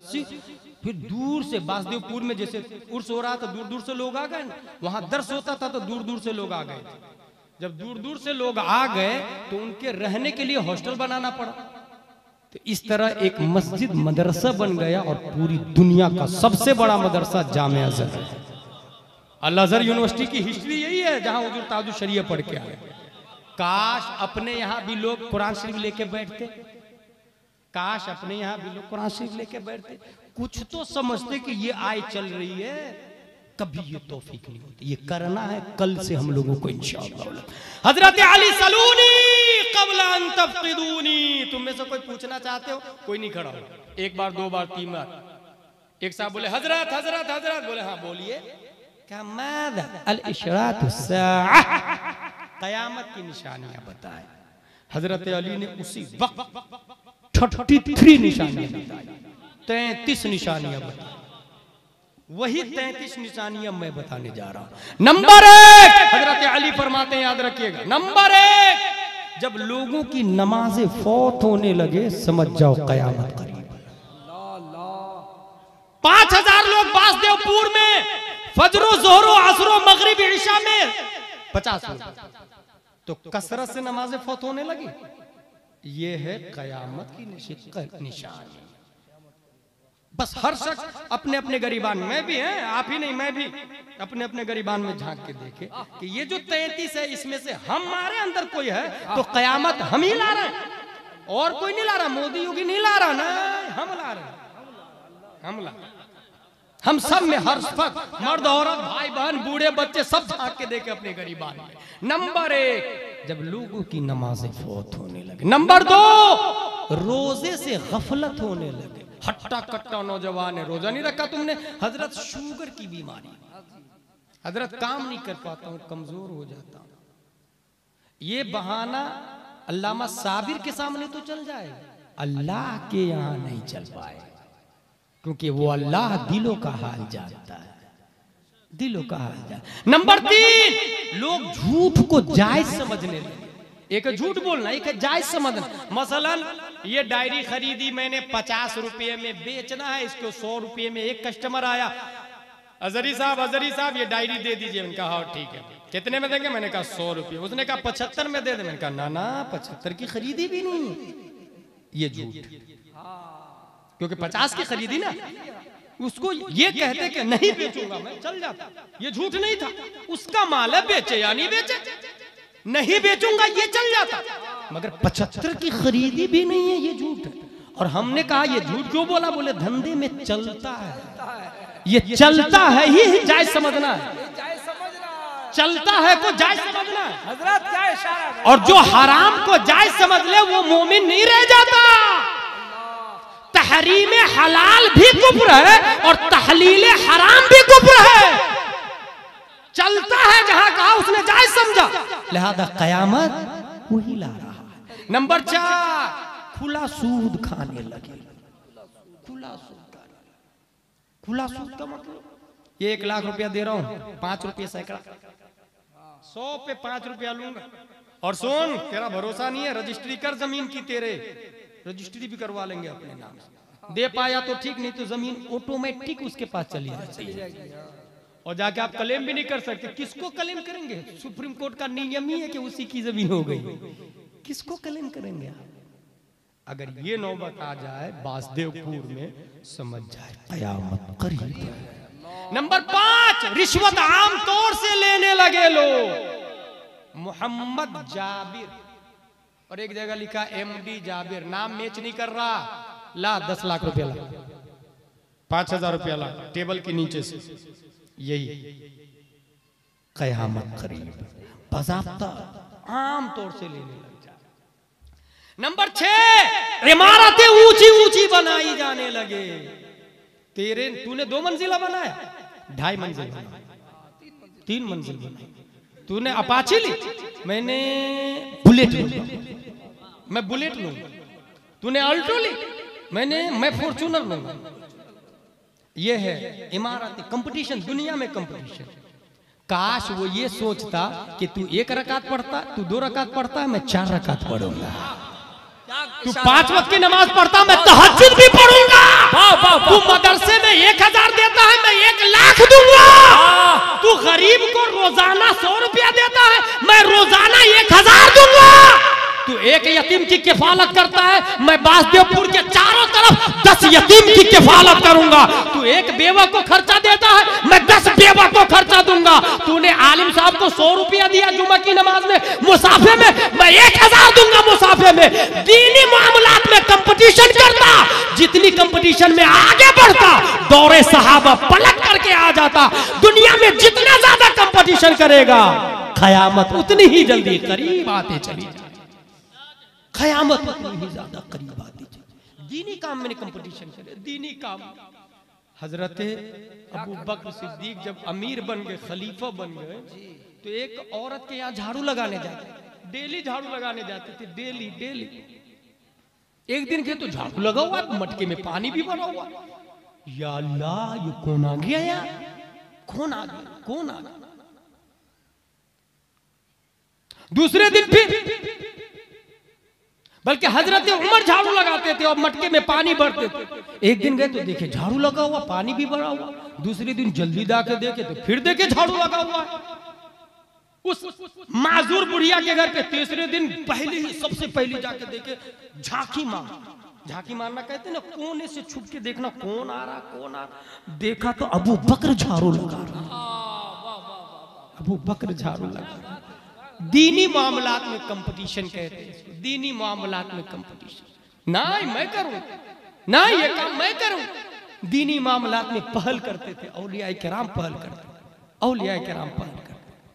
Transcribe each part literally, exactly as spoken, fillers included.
सी फिर दूर से बासदेवपुर में जैसे उर्स हो रहा था, दूर दूर से लोग आ गए, वहां दर्श होता था तो दूर दूर से लोग आ गए। जब दूर दूर से लोग आ गए तो उनके रहने के लिए हॉस्टल बनाना पड़ा। तो इस तरह एक मस्जिद मदरसा बन गया और पूरी दुनिया का सबसे बड़ा मदरसा जामे अज़हर है। अल अज़हर यूनिवर्सिटी की हिस्ट्री यही है जहां हुजूर ताजुल शरीयह पढ़ के आए। काश अपने यहाँ भी लोग कुरान शरीफ लेके बैठते, काश अपने यहाँ भी लोग कुरान शरीफ लेके बैठते, कुछ तो समझते कि ये आय चल रही है। कभी ये तौफीक नहीं होती, ये करना है कल से हम लोगों को इंशाअल्लाह। हजरत अली सलूनी क़ब्ल अन तफ़क़िदूनी, तुम में से कोई पूछना चाहते हो? कोई नहीं खड़ा हो। एक बार, दो बार, तीन बार, एक साहब बोले हजरत हजरत हजरत, बोले हाँ बोलिए। क्या मादा अल इशरातु साअह, क़यामत की निशानियां बताए। हजरत अली ने उसी वक्त तैंतीस निशानियां बताई, तैंतीस निशानियां बताई। वही तैंतीस निशानियां मैं बताने जा रहा हूं। नंबर एक, हजरत अली फरमाते हैं, याद रखिएगा, नंबर एक, जब लोगों की नमाजें फौत होने लगे समझ जाओ कयामत करीब। पांच हजार लोग बासदेवपुर में फजरो जोहरो असरो मगरिब ईशा में पचास लोग, तो कसरत से नमाजें फौत होने लगी। ये है कयामत की निशानी। बस हर शख्स अपने अपने गरीबान, मैं भी है, आप ही नहीं मैं भी, अपने अपने गरीबान में झांक के देखे कि ये जो तैंतीस है इसमें से हमारे अंदर कोई है तो कयामत हम ही ला रहे हैं, और कोई नहीं ला रहा। मोदी योगी नहीं ला रहा ना, हम ला रहे हैं, हम ला रहे। हम सब में हर वक्त मर्द औरत भाई बहन बूढ़े बच्चे सब झांक के देखे अपने गरीबान में। नंबर एक, जब लोगों की नमाजें फौत होने लगे। नंबर दो, रोजे से गफलत होने लगे। हट्टा कट्टा नौजवान है, रोजा नहीं रखा तुमने, हजरत शुगर की बीमारी, हजरत काम नहीं कर पाता हूं, कमजोर हो जाता हूं। ये बहाना अल्लामा साबिर के सामने तो चल जाए, अल्लाह के यहां नहीं चल पाए, क्योंकि वो अल्लाह दिलों का हाल जानता है, दिलों का हाल जानता। नंबर तीन, लोग झूठ को जायज समझने लगे। एक झूठ बोलना, एक जायज समझना। मसलन ये डायरी खरीदी मैंने पचास रुपये में, बेचना है इसको सौ रुपये में। एक कस्टमर आया, अजहरी साहब अजहरी साहब ये डायरी दे दीजिए। मैंने कहा हाँ ठीक है, कितने में देंगे? मैंने कहा सौ रुपये। उसने कहा पचहत्तर में दे दे। मैंने कहा ना ना, पचहत्तर की खरीदी भी नहीं, ये झूठ, क्योंकि पचास की खरीदी ना, उसको ये कहते कि नहीं बेचूंगा मैं, चल जाता। ये झूठ नहीं था, उसका माल है, बेचे या नहीं बेचे, नहीं बेचूंगा ये चल जाता। मगर पचहत्तर की खरीदी भी नहीं है, ये झूठ है। और हमने कहा ये झूठ क्यों बोला? बोले धंधे में चलता है, ये चलता है ही जायज समझना है, चलता है को जायज समझना है। हजरत क्या इशारा है? और जो हराम को जायज समझ ले वो मोमिन नहीं रह जाता। तहरीम हलाल भी कुफ्र है और तहलील हराम भी कुफ्र है। चलता है जहां कहा उसने जायज समझा, लिहाजा कयामत वही ला रहा है। नंबर चार, खुला सूद खाने लगे। खुला सूद, खुला सूद का मतलब ये एक लाख रुपया दे रहा हूं, पांच रुपये सैकड़ा, सौ पे पांच रुपया लूंगा। और सुन, तेरा भरोसा नहीं है, रजिस्ट्री कर जमीन की, तेरे रजिस्ट्री भी करवा लेंगे अपने नाम से। दे पाया तो ठीक, नहीं तो जमीन ऑटोमेटिक उसके पास चली जाती, और जाके आप क्लेम भी नहीं कर सकते। किसको क्लेम करेंगे? सुप्रीम कोर्ट का नियम ही है कि उसी की जमीन हो गई, किसको क्लेम करेंगे आप? अगर ये नौबत आ जाए बासदेवपुर में, समझ जाए कयामत करीब है। नंबर पांच, रिश्वत आम तौर से लेने लगे लोग। मोहम्मद जाबिर, और एक जगह लिखा एमडी जाबिर, नाम मैच नहीं कर रहा, ला दस लाख रुपया ला, पांच हजार रुपया ला टेबल के नीचे से। यही कयामत करीब, बाज़ाब्ता आम तौर से लेने लग जाए। नंबर छह, इमारतें ऊंची ऊंची बनाई जाने लगे। तेरे तूने दो मंजिला बनाया, ढाई मंजिल बनाया, तीन मंजिल बनाया। तूने अपाची ली, मैंने बुलेट लूंगा, मैं बुलेट लूंगा। तूने अल्टो ली, मैंने मैं फॉर्च्यूनर लूंगा। ये है इमारत, कंपटीशन, दुनिया में कंपटीशन। काश वो ये सोचता कि तू एक रकात पढ़ता, तू दो रकात पढ़ता है, मैं चार रकात पढ़ूंगा, तू पांच वक्त की नमाज पढ़ता, मैं तहज्जुद भी पढ़ूंगा। तू मदरसे में एक हजार देता है, मैं एक लाख दूंगा। तू गरीब को रोजाना सौ रुपया देता है, मैं रोजाना एक हजार दूंगा। तू एक यतीम की किफालत करता है, मैं बासदेवपुर के चारों तरफ दस यतीम की किफालत करूंगा। तू एक बेवा को खर्चा देता है, मैं दस बेवा को खर्चा दूंगा। तूने आलिम साहब को सौ रुपया दिया जुमा की नमाज में, मुसाफे में, मैं एक हजार दूंगा मुसाफे में। दीनी मामलात में कंपटीशन करता, जितनी कंपटीशन में आगे बढ़ता, दौरे सहाबा पलट करके आ जाता। दुनिया में जितना ज्यादा कंपटीशन करेगा, कयामत उतनी ही जल्दी करीब आते चली जाए। कयामत उतनी ही ज्यादा करीब आती है। दीनी काम में कंपटीशन करे, दीनी काम। हजरत अबू बकर सिद्दीक जब अमीर बन गए, खलीफा बन गए, तो एक औरत के यहाँ झाड़ू लगाने जाते, डेली झाड़ू लगाने जाते थे, डेली डेली। एक दिन के तो झाड़ू लगा हुआ, मटके में पानी भी भरा हुआ। या अल्लाह, ये कौन आ गया यार, कौन आ गया, कौन आ गया। दूसरे दिन फिर, बल्कि हजरत उमर झाड़ू लगाते थे और मटके में पानी भरते थे। एक दिन गए तो देखे झाड़ू लगा हुआ, पानी भी भरा हुआ। दूसरे दिन जल्दी जाके देखे तो फिर देखे झाड़ू लगा हुआ है उस माजूर बुढ़िया के घर पे। तीसरे दिन पहले ही सबसे पहले जाके देखे, झांकी मार, झांकी मारना कहते ना, कोने से छुप के देखना कौन आ रहा कौन आ रहा। देखा तो अबू बकर झाड़ू लगा रहा, अबू बकर झाड़ू लगा रहा। दीनी मामलात में कंपटीशन कहते हैं, दीनी मामलात में कंपटीशन। ना मैं करूं, ना ये काम मैं करूं। दीनी मामलात में पहल करते थे, औलिया किराम पहल करते, औलिया किराम पहल करते।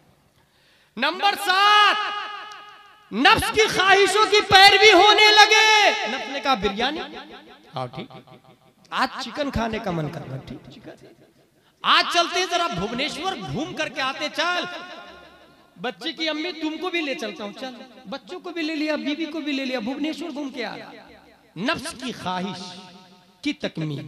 नंबर सात, नफ्स की ख्वाहिशों की पैरवी होने लगे। नफ्स ने कहा बिरयानी, हाँ ठीक, आज चिकन खाने का मन कर रहा, ठीक चिकन, आज चलते जरा भुवनेश्वर घूम करके आते। चल बच्चे की अम्मी, तुमको भी ले चलता हूं, चल। बच्चों को भी ले लिया, बीवी को भी ले लिया, भुवनेश्वर घूम के आ। नफ्स की ख्वाहिश की तकमील,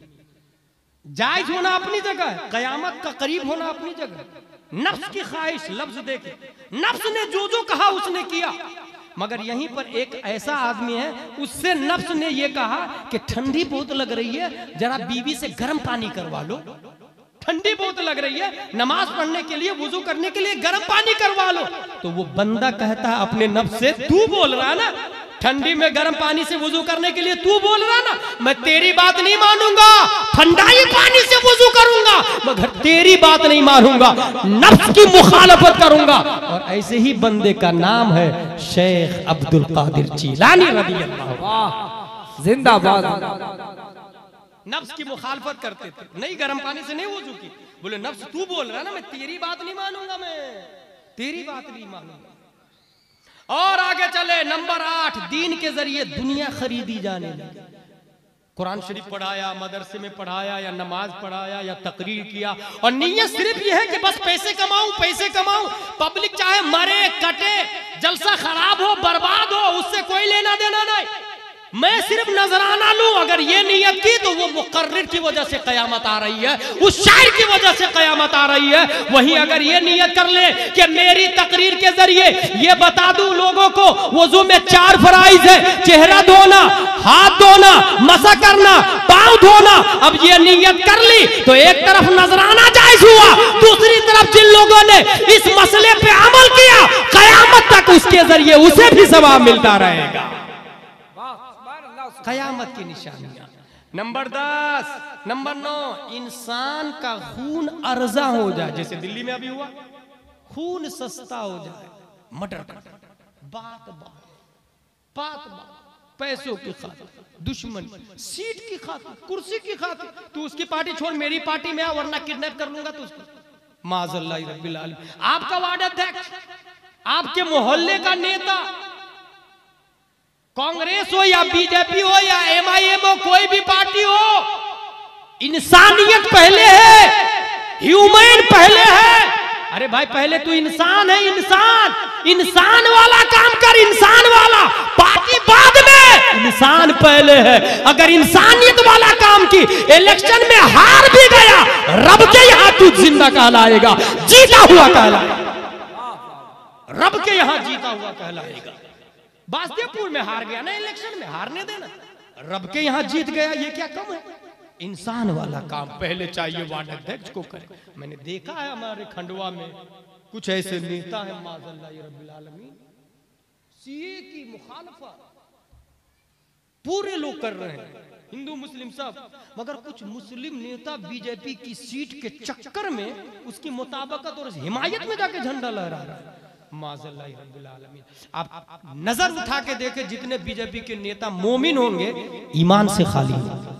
जायज होना अपनी जगह, कयामत का करीब होना अपनी जगह। नफ्स की ख्वाहिश, लफ्ज देखे, नफ्स ने जो जो कहा उसने किया। मगर यहीं पर एक ऐसा आदमी है, उससे नफ्स ने यह कहा कि ठंडी बहुत लग रही है, जरा बीवी से गर्म पानी करवा लो। ठंडी बहुत लग रही है, नमाज पढ़ने के लिए, वुजू करने के लिए गर्म पानी करवा लो। तो वो बंदा कहता है अपने नफ्स से, तू बोल रहा ना ठंडी में गर्म पानी से वुजू करने के लिए, तू बोल रहा ना, मैं तेरी बात नहीं मानूंगा, ठंडाई पानी से वुजू करूंगा, मगर तेरी बात नहीं मानूंगा, नफ्स की मुखालफत करूंगा। और ऐसे ही बंदे का नाम है शेख अब्दुल कादिर जीलानी रज़ी अल्लाह, जिंदाबाद। नफ्स की मुखालफत करते थे, नहीं गर्म पानी से नहीं वुजू की। बोले नफ्स तू बोल रहा ना, मैं तेरी बात नहीं मानूंगा, मैं तेरी बात नहीं मानूंगा। और आगे चले, नंबर आठ, दीन के जरिए दुनिया खरीदी जाने लगी। कुरान शरीफ पढ़ाया, मदरसे में पढ़ाया, या नमाज पढ़ाया, या तकरीर किया, और नीयत सिर्फ यह है कि बस पैसे कमाऊं, पैसे कमाऊं। पब्लिक चाहे मरे कटे, जलसा खराब हो, बर्बाद हो, उससे कोई लेना देना नहीं, मैं सिर्फ नजराना लूं। अगर ये नियत की तो वो मुकर्रिर की वजह से कयामत आ रही है, उस शायर की वजह से कयामत आ रही है। वहीं अगर ये नियत कर ले कि मेरी तकरीर के जरिए ये बता दूं लोगों को, वुजू में चार फराइज है, चेहरा धोना, हाथ धोना, मसा करना, पांव धोना, अब ये नियत कर ली तो एक तरफ नजराना जायज हुआ, दूसरी तरफ जिन लोगों ने इस मसले पे अमल किया, कयामत तक उसके जरिए उसे भी सवाब मिलता रहेगा। कयामत की निशानियां। नंबर दस, नंबर नौ, इंसान का खून अर्जा हो जाए, जैसे दिल्ली में अभी हुआ, खून सस्ता हो जाए, मर्डर कर, बात बात बात बात, पैसों की खातिर, दुश्मनी, सीट की खातिर, कुर्सी की खातिर, तू उसकी पार्टी छोड़ मेरी पार्टी में आ, वरना किडनैप कर लूंगा तुझको। माज़अल्लाह रब्बिल आलमीन। आपका वार्ड अध्यक्ष, आपके मोहल्ले का नेता, कांग्रेस हो या बीजेपी हो या एमआईएम हो, कोई भी पार्टी हो, इंसानियत पहले है, ह्यूमन पहले है। अरे भाई पहले तू इंसान है, इंसान इंसान वाला काम कर, इंसान वाला, पार्टी बाद में, इंसान पहले है। अगर इंसानियत वाला काम की, इलेक्शन में हार भी गया, रब के यहां तू जिंदा कहलाएगा, जीता हुआ कहलाएगा, रब के यहां जीता हुआ कहलाएगा। बासदेवपुर में हार गया ना, इलेक्शन में हारने देना, रब के यहाँ जीत गया, ये क्या कम है? इंसान वाला काम पहले चाहिए वार्ड अध्यक्ष को करे। मैंने देखा है हमारे खंडवा में कुछ ऐसे नेता हैं माज़अल्लाह रब्बिल आलमीन, सीए की मुखालफत पूरे लोग कर रहे हैं, हिंदू मुस्लिम सब, मगर कुछ मुस्लिम नेता बीजेपी की सीट के चक्कर में उसकी मुताबकत और हिमायत में जाके झंडा लहरा रहा है। माज़अल्लाह रब्बिल आलमीन। आप नजर उठा के देखे, जितने बीजेपी के नेता मोमिन होंगे ईमान से खाली,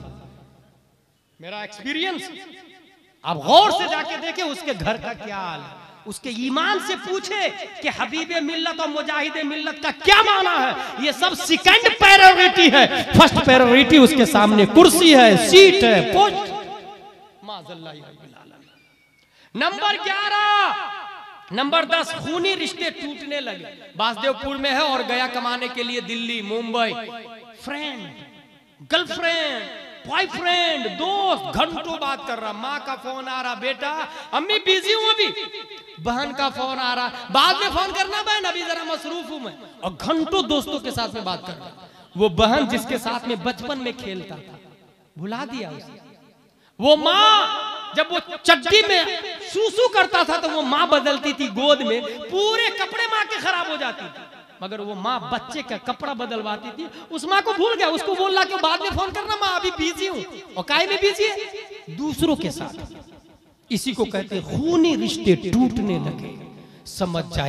मेरा एक्सपीरियंस, आप गौर से जाके देखे उसके घर का क्या हाल है, उसके ईमान से पूछे कि हबीबे मिल्लत और मुजाहिदे मिल्लत का क्या माना है। ये सब सेकंड प्रायोरिटी है, फर्स्ट प्रायोरिटी उसके सामने कुर्सी है, सीट है, पोस्ट। माज़अल्लाह रब्बिल आलमीन। नंबर ग्यारह, नंबर दस, खूनी रिश्ते टूटने लगे। बासदेवपुर में है और गया कमाने के लिए Delhi, Mumbai. Friend, girlfriend, boyfriend, दोस्त, घंटों बात कर रहा, माँ का फोन आ रहा, बेटा अम्मी बिजी हूँ अभी, बहन का फोन आ रहा, बाद में फोन करना बहन, अभी जरा मसरूफ हूं मैं, और घंटों दोस्तों के साथ में बात कर रहा। वो बहन जिसके साथ में बचपन में खेलता था भुला दिया उसे। वो माँ जब वो चड्डी में सूसू करता था तो वो माँ बदलती थी गोद में, पूरे कपड़े माँ के खराब हो जाती थी, मगर वो माँ बच्चे का कपड़ा बदलवाती थी। उस माँ को भूल गया, उसको बोल रहा कि बाद में फोन करना, माँ अभी बिजी हूँ। और काहे में बिजी है? दूसरों के साथ। इसी को कहते खूनी रिश्ते टूटने लगे, समझ जाए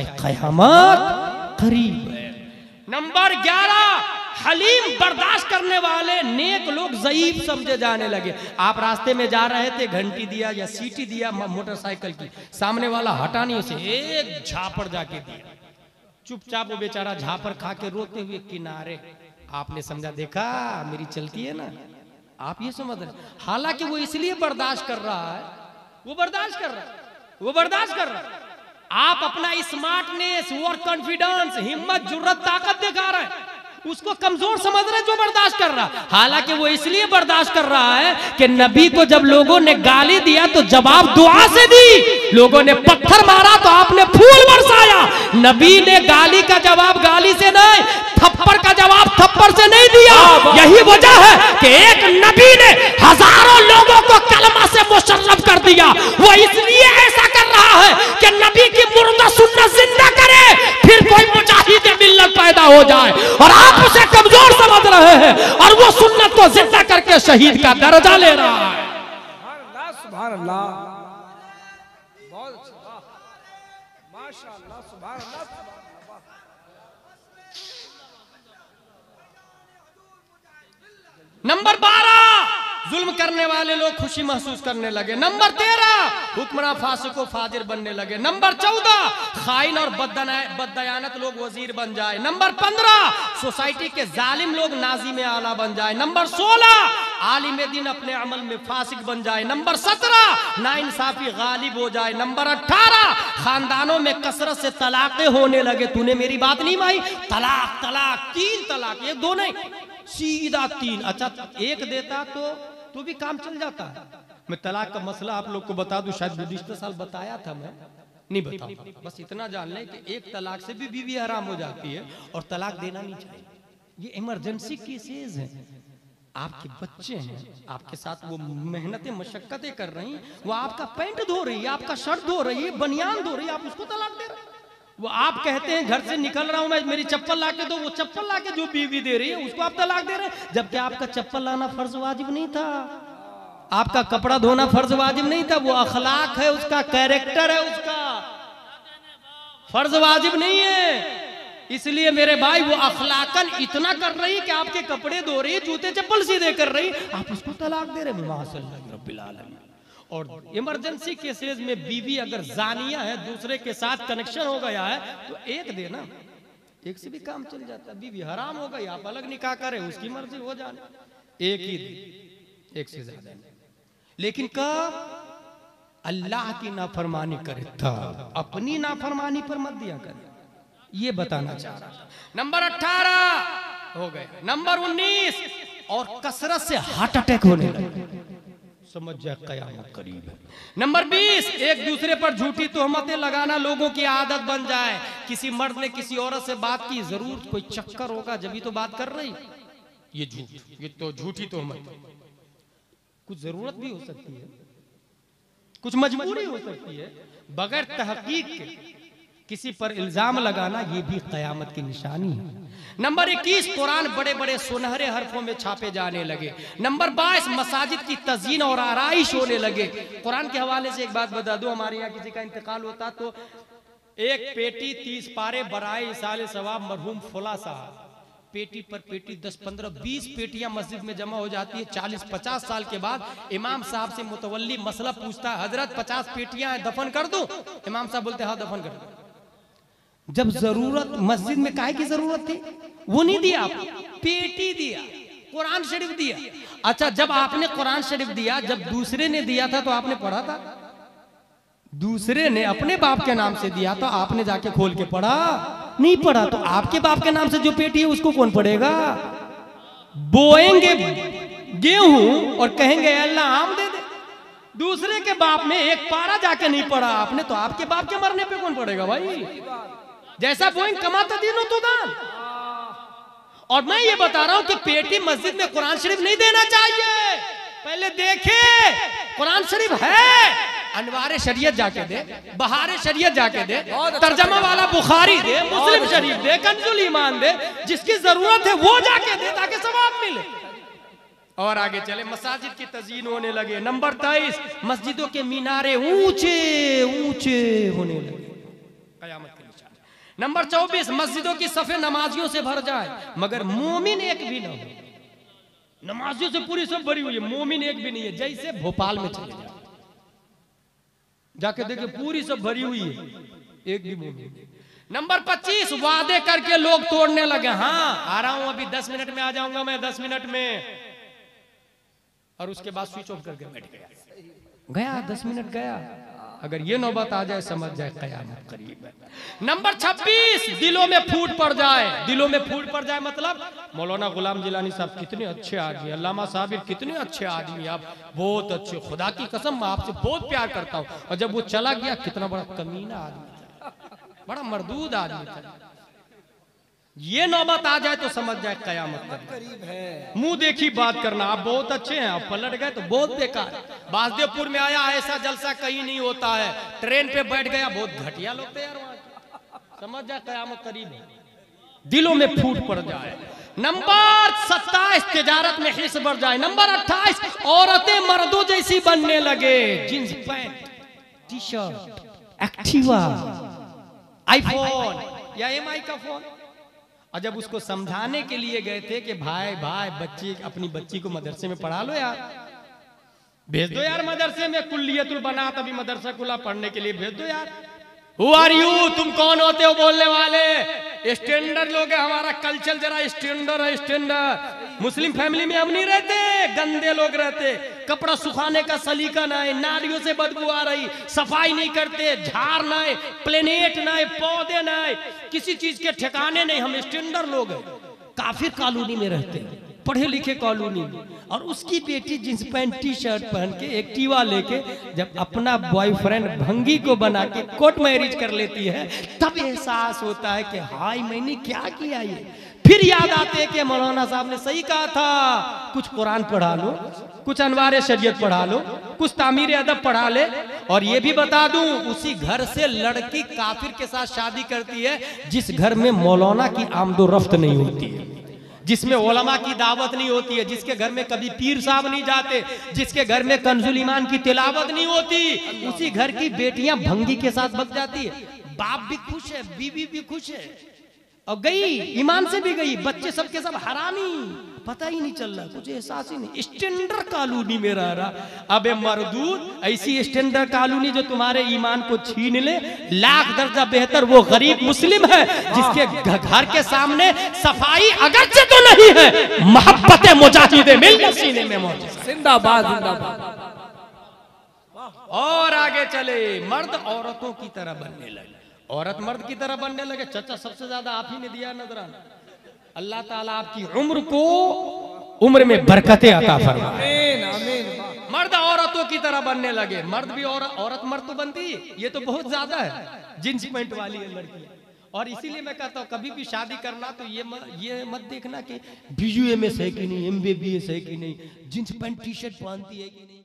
कयामत करीब है। नंबर ग्यारह, हलीम बर्दाश्त करने वाले नेक लोग ज़ईफ समझे जाने लगे। आप रास्ते में जा रहे थे, घंटी दिया या सीटी दिया मोटरसाइकिल की, सामने वाला हटा नहीं, उसे एक झापड़ जाके दिया, चुपचाप वो बेचारा झापड़ खा के रोते हुए किनारे। आपने समझा, देखा मेरी चलती है ना, आप ये समझ रहे। हालांकि वो इसलिए बर्दाश्त कर रहा है, वो बर्दाश्त कर रहा है, वो बर्दाश्त कर रहा है। आप अपना स्मार्टनेस, वर्क कॉन्फिडेंस, हिम्मत, जुर्रत, ताकत दिखा रहे हैं, उसको कमजोर समझ रहे जो बर्दाश्त कर रहा। हालांकि वो इसलिए बर्दाश्त कर रहा है कि नबी को जब लोगों ने गाली दिया तो जवाब दुआ से दी, लोगों ने पत्थर मारा तो आपने फूल बरसाया। नबी ने गाली का जवाब गाली से नहीं, थप्पड़ का जवाब थप्पड़ से नहीं दिया। यही वजह है कि एक नबी ने हजारों लोगों को कलमा से मुशर्रफ कर दिया। वो इसलिए ऐसा कर रहा है कि नबी की मुर्दा सुन्नत जिंदा करे, फिर कोई मुजाहिद मिल्लत पैदा हो जाए। और आप उसे कमजोर समझ रहे हैं और वो सुन्नत को जिंदा करके शहीद का दर्जा ले रहा है। सुभान अल्लाह, बहुत अच्छा, माशाअल्लाह, सुभान अल्लाह। नंबर बारह, जुल्म करने वाले लोग खुशी महसूस करने लगे। नंबर तेरह, हुक्मरान फासिको फाजिर बनने लगे। नंबर चौदह, खाइन और बददयानत लोग वजीर बन जाए। नंबर पंद्रह, सोसाइटी के जालिम लोग नाजी में आला बन जाए। नंबर सोलह, आलिम दीन अपने अमल में फासिक बन जाए। नंबर सत्रह, नाइंसाफी गालिब हो जाए। नंबर अठारह, खानदानों में कसरत से तलाक़ें होने लगे। तूने मेरी बात नहीं मानी, तलाक तलाक, तीन तलाक, ये दो नहीं, सीधा तीन। अच्छा एक देता तो तो भी काम चल जाता है। मैं तलाक का मसला आप लोग को बता दूं, शायद गुज़िश्ता साल बताया था, मैं नहीं बताऊं, बस इतना जान लें कि एक तलाक से भी बीवी हराम हो जाती है और तलाक देना नहीं चाहिए। ये इमरजेंसी केसेस हैं। आपके बच्चे हैं, आपके साथ वो मेहनतें मशक्कतें कर रही हैं, वो आपका पैंट धो रही है, आपका शर्ट धो रही है, बनियान धो रही है, आप उसको तलाक दे रहे हैं। वो आप कहते हैं घर से निकल रहा हूं मैं, मेरी चप्पल लाके दो, वो चप्पल लाके जो बीवी दे रही है उसको आप तलाक दे रहे हैं, जबकि आपका चप्पल लाना फर्ज वाजिब नहीं था, आपका कपड़ा धोना फर्ज वाजिब नहीं था। वो अखलाक है, उसका कैरेक्टर है, उसका फर्ज वाजिब नहीं है। इसलिए मेरे भाई वो अखलाकन इतना कर रही कि आपके कपड़े धो रही, जूते चप्पल सीधे कर रही, आप उसको तलाक दे रहे। माशाअल्लाह रब्बिल आलमीन। और इमरजेंसी केसेस में बीवी अगर जानिया है, दूसरे के साथ कनेक्शन हो गया है, तो एक देना, एक से भी काम चल जाता है। बीवी हराम हो गई, आप अलग निकाह करें, उसकी मर्जी हो जाने, एक ही दे, एक से ज्यादा। लेकिन कब अल्लाह की नाफरमानी करे तब, अपनी नाफरमानी पर मत दिया करे, ये बताना चाह रहा था। नंबर अठारह हो गया। नंबर उन्नीस, और कसरत से हार्ट अटैक होने लगे। समझ जाए कयामत करीब है। नंबर बीस, एक दूसरे पर झूठी तोहमतें लगाना लोगों की आदत बन जाए। किसी मर्द ने किसी औरत से बात की, जरूर कोई चक्कर होगा जब तो बात कर रही, ये झूठ, ये तो झूठी तोहमत। कुछ जरूरत भी हो सकती है, कुछ मजबूरी हो सकती है, बगैर तहकीक के किसी पर इल्जाम लगाना ये भी कयामत की निशानी है। नंबर इक्कीस, कुरान बड़े बड़े सुनहरे हरफों में छापे जाने लगे। नंबर बाईस, मसाजिद की तज़ीन और आराइश होने लगे। कुरान के हवाले से एक बात बता दूं, हमारे यहाँ किसी का इंतकाल होता तो एक पेटी तीस पारे बराए इसाले सवाब मरहूम फुला साहब, पेटी पर पेटी दस पंद्रह बीस पेटियां मस्जिद में जमा हो जाती है। चालीस पचास साल के बाद इमाम साहब से मुतवल्ली मसला पूछता है, हजरत पचास पेटियां दफन कर दूं? इमाम साहब बोलते हाँ दफन कर दो। जब जरूरत मस्जिद में काहे की जरूरत थी, वो नहीं दिया, पेटी दिया, कुरान शरीफ दिया। अच्छा, जब आपने कुरान शरीफ दिया, जब दूसरे ने दिया था तो आपने पढ़ा था? दूसरे ने अपने बाप के नाम से दिया तो आपने जाके खोल के पढ़ा? नहीं पढ़ा। तो आपके बाप के नाम से जो पेटी है उसको कौन पढ़ेगा? बोएंगे गेहूं और कहेंगे अल्लाह आम दे दे। दूसरे के बाप में एक पारा जाके नहीं पढ़ा आपने, तो आपके बाप के मरने पे कौन पढ़ेगा भाई? जैसा बोएंग कमाता दिनो तो दान। और मैं ये बता रहा हूं कि पेटी मस्जिद में कुरान शरीफ नहीं देना चाहिए। पहले देखे कुरान शरीफ है, अनवारे शरीयत जाके दे, बहारे शरीयत जाके दे, तर्जमा वाला बुखारी दे, मुस्लिम शरीफ दे, कंजुल ईमान दे, जिसकी जरूरत है वो जाके दे ताकि सवाब मिले। और आगे चले, मसाजिद की तज़ीन होने लगे। नंबर तेईस, मस्जिदों के मीनारे ऊंचे ऊंचे होने लगे, कयामत के निशान। नंबर चौबीस, मस्जिदों की सफे नमाजियों से भर जाए मगर मोमिन एक भी ना हो। नमाजियों से पूरी सब भरी हुई है, मोमिन एक भी नहीं है। जैसे भोपाल में चले जाए, जाके देखे पूरी सब भरी हुई है, एक भी मोमिन नहीं। नंबर पच्चीस, वादे करके लोग तोड़ने लगे। हाँ आ रहा हूं, अभी दस मिनट में आ जाऊंगा मैं, दस मिनट में, और उसके बाद स्विच ऑफ करके बैठ गया, गया दस मिनट गया। अगर ये नौबत आ जाए समझ जाए कयामत करीब है। नंबर छब्बीस, दिलों में फूट पड़ जाए। दिलों में फूट पड़ जाए मतलब मौलाना गुलाम जिलानी साहब कितने अच्छे आदमी, अल्लामा साबिर कितने अच्छे आदमी, आप बहुत अच्छे, खुदा की कसम मैं आपसे बहुत प्यार करता हूँ। और जब वो चला गया, कितना बड़ा कमीना आदमी था, बड़ा मरदूद आदमी था। ये नौबत आ जाए तो समझ जाए कयामत करीब है। मुंह देखी बात करना, आप बहुत अच्छे हैं, आप पलट गए तो बहुत बेकार। बासदेवपुर में आया, ऐसा जलसा कहीं नहीं होता है। ट्रेन पे बैठ गया, बहुत घटिया लोग थे यार वहां के। समझ जाए कयामत करीब है, दिलों में फूट पड़ जाए। नंबर सत्ताईस, तिजारत में हिस्स बढ़ जाए। नंबर अट्ठाईस, औरतें मर्दों जैसी बनने लगे। Jeans pant, T shirt, Activa, iPhone या एम आई का फोन। और जब उसको समझाने के लिए गए थे कि भाई भाई बच्ची अपनी बच्ची को मदरसे में पढ़ा लो यार, भेज दो यार मदरसे में, कुल्लियतुल बनात अभी मदरसा खुला, पढ़ने के लिए भेज दो यार। Who are you? तुम कौन होते हो बोलने वाले? स्टैंडर्ड लोग हैं, हमारा कल्चर जरा स्टैंडर्ड है, स्टैंडर्ड। मुस्लिम फैमिली में हम नहीं रहते, गंदे लोग रहते, कपड़ा सुखाने का सलीका ना है, नालियों से बदबू आ रही, सफाई नहीं करते, झाड़ ना है, प्लेनेट ना है, पौधे ना है, किसी चीज के ठिकाने नहीं। हम स्टैंडर्ड लोग हैं, काफिर कॉलोनी में रहते हैं, पढ़े लिखे कॉलोनी में। और उसकी बेटी जींस पैंट टी शर्ट पहन के एक्टिवा लेके जब अपना बॉयफ्रेंड भंगी को बना के कोर्ट मैरिज कर लेती है, तब एहसास होता है कि हाय मैंने क्या किया ये। फिर याद आते हैं कि मौलाना साहब ने सही कहा था, कुछ कुरान पढ़ा लो, कुछ अनवार शरीयत पढ़ा लो, कुछ तामीर अदब पढ़ा ले। और ये भी बता दूं, उसी घर से लड़की काफिर के साथ शादी करती है जिस घर में मौलाना की आमदो रफ्त नहीं होती है, जिसमें उलमा की दावत नहीं होती है, जिसके घर में कभी पीर साहब नहीं जाते, जिसके घर में कंजुल ईमान की तिलावत नहीं होती, उसी घर की बेटियां भंगी के साथ बच जाती है। बाप भी खुश है, बीवी भी खुश है, और गई ईमान से भी गई, बच्चे सबके सब हरामी, पता ही नहीं चल रहा, कुछ एहसास ही नहीं। स्टैंडर्ड कॉलोनी में रह रहा। अबे मरदूद, ऐसी स्टैंडर्ड कॉलोनी जो तुम्हारे ईमान को छीन ले, लाख दर्जा बेहतर वो गरीब मुस्लिम है जिसके घर के सामने सफाई अगरचे तो नहीं है, मोहब्बत मुजाहिदे मिल सीने में मौजूद। जिंदाबाद जिंदाबाद। और आगे चले, मर्द औरतों की तरह बनने लगे, औरत मर्द की तरह बनने लगे। चचा सबसे ज्यादा आप ही ने दिया नजराना। अल्लाह ताला आपकी उम्र को उम्र में बरकतें अता फरमाए। आमीन आमीन। मर्द औरत औरतों की तरह बनने लगे। मर्द भी और औरत मर्द तो बनती है, ये तो बहुत ज्यादा है, जींस पैंट वाली है लड़की। और इसीलिए मैं कहता हूँ कभी भी शादी करना तो ये मत, ये मत देखना कि बीयूएमएस है कि नहीं, एमबीबीएस है कि नहीं, जींस पैंट टी शर्ट पहनती है कि नहीं।